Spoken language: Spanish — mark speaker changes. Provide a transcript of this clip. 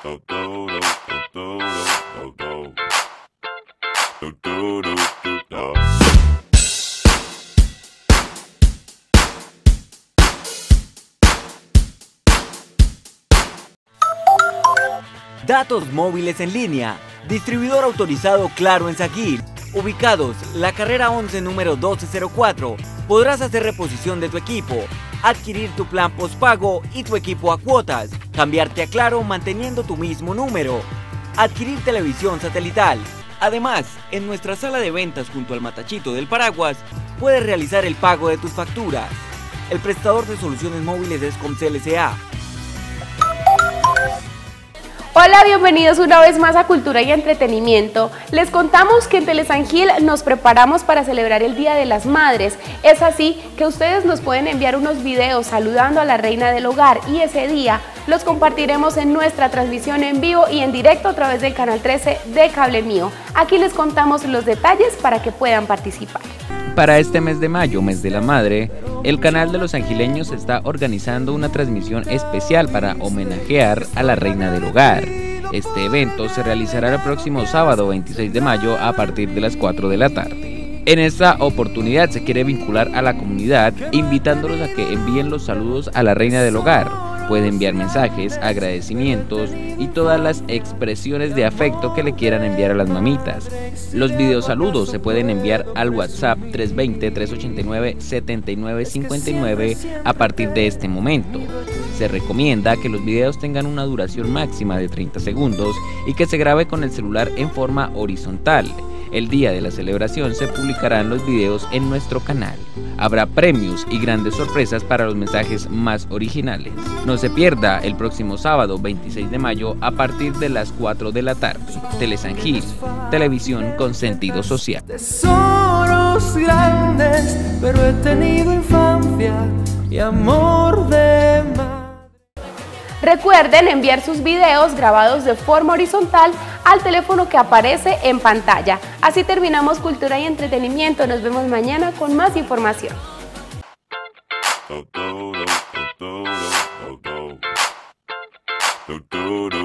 Speaker 1: Datos móviles en línea. Distribuidor autorizado Claro en Saguil. Ubicados la carrera 11 número 1204. Podrás hacer reposición de tu equipo, adquirir tu plan postpago y tu equipo a cuotas, cambiarte a Claro manteniendo tu mismo número, adquirir televisión satelital. Además, en nuestra sala de ventas junto al Matachito del Paraguas, puedes realizar el pago de tus facturas. El prestador de soluciones móviles es Comcel S.A.
Speaker 2: Hola, bienvenidos una vez más a Cultura y Entretenimiento. Les contamos que en Telesangil nos preparamos para celebrar el Día de las Madres. Es así que ustedes nos pueden enviar unos videos saludando a la reina del hogar y ese día los compartiremos en nuestra transmisión en vivo y en directo a través del canal 13 de Cable Mío. Aquí les contamos los detalles para que puedan participar.
Speaker 3: Para este mes de mayo, mes de la madre, el canal de los angileños está organizando una transmisión especial para homenajear a la reina del hogar. Este evento se realizará el próximo sábado 26 de mayo a partir de las 4 de la tarde. En esta oportunidad se quiere vincular a la comunidad invitándolos a que envíen los saludos a la reina del hogar. Puede enviar mensajes, agradecimientos y todas las expresiones de afecto que le quieran enviar a las mamitas. Los videosaludos se pueden enviar al WhatsApp 320-389-7959 a partir de este momento. Se recomienda que los videos tengan una duración máxima de 30 segundos y que se grabe con el celular en forma horizontal. El día de la celebración se publicarán los videos en nuestro canal. Habrá premios y grandes sorpresas para los mensajes más originales. No se pierda el próximo sábado 26 de mayo a partir de las 4 de la tarde. Telesangil, televisión con sentido social.
Speaker 4: Tesoros grandes, pero he tenido infancia y amor de madre.
Speaker 2: Recuerden enviar sus videos grabados de forma horizontal al teléfono que aparece en pantalla. Así terminamos Cultura y Entretenimiento. Nos vemos mañana con más información.
Speaker 5: Do do do